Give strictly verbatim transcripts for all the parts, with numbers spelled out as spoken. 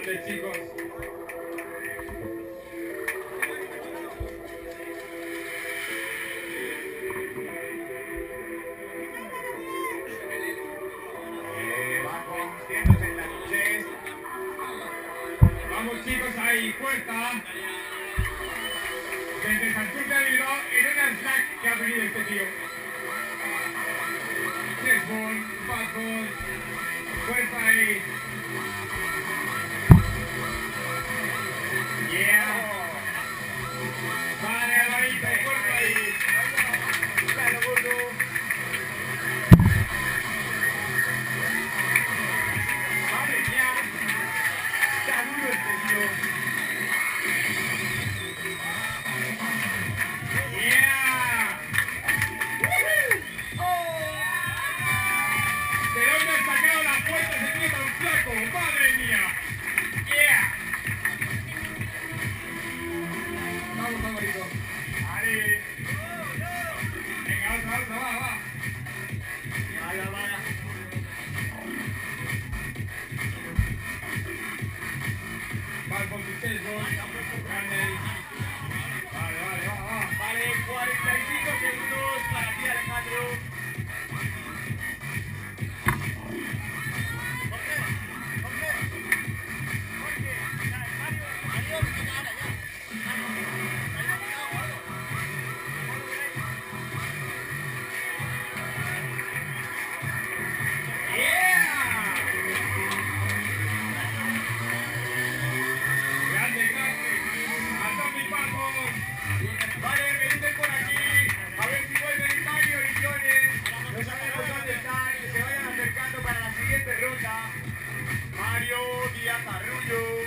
Grande, chicos. Eh, va convirtiéndose en la chest. Vamos, chicos, ahí, fuerza. Desde Santurce de Bilbao, en una snack que ha venido este tío. Chessball, fastball, fuerza ahí. Yeah. Vale, Alvarito, fuerza ahí. Claro, gordo. Madre mía. Está duro este tío. Yeah. Oh. ¿De dónde ha sacado la fuerza ese tío tan flaco? Madre mía. Yeah. Vamos, favorito. Ahí. Venga, otra, otra, va, va. Vaya, vaya. Vale, con tu chessball. Grande. Vale, vale, va, va. Vale, cuarenta y cinco segundos para ti, Alejandro. Mario Díaz Arrullo.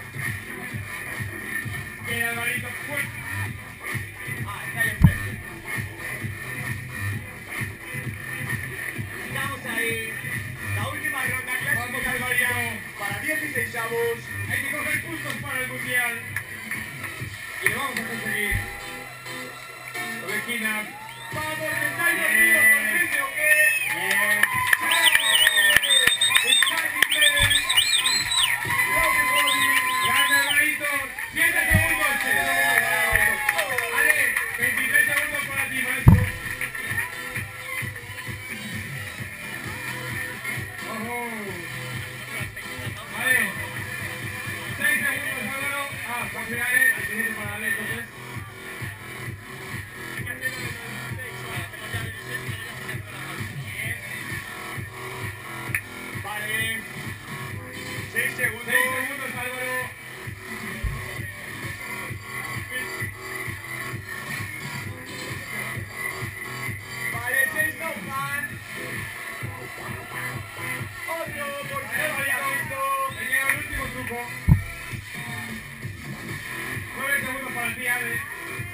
Que Alvarito fuerte. Ah, está ahí enfrente. Estamos ahí. La última ronda clásica de Alvarito. Para dieciséis avos. Hay que coger puntos para el mundial. Y lo vamos a conseguir. Ovejina. Vamos, que estáis dormidos, ¿consciente o qué? Bien. nueve segundos para el día de...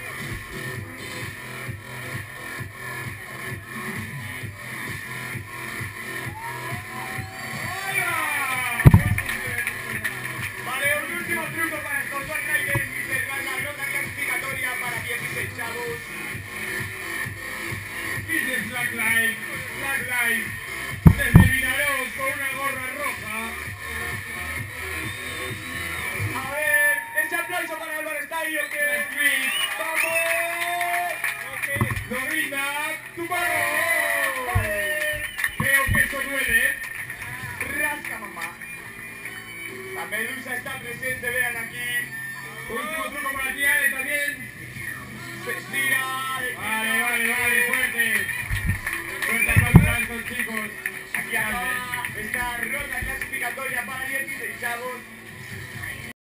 Vale, un último truco para escoltar Raiden y cerrar la ronda clasificatoria para dieciséis avos. Dice Slackline, Slackline, desde Vinarós con una gorra roja. A ver, ese aplauso para Álvaro Estadio que... ¡Vamos! ¡Lo grita! ¡Tu mano! ¡Vale! Creo que eso duele, ¿eh? ¡Rasca, mamá! La medusa está presente, vean aquí. Último truco para ti, Ale, también. Se estira. Vale, vale, vale, fuerte. Fuerte aplauso a estos chicos. Aquí acaba esta ronda clasificatoria para dieciséis avos.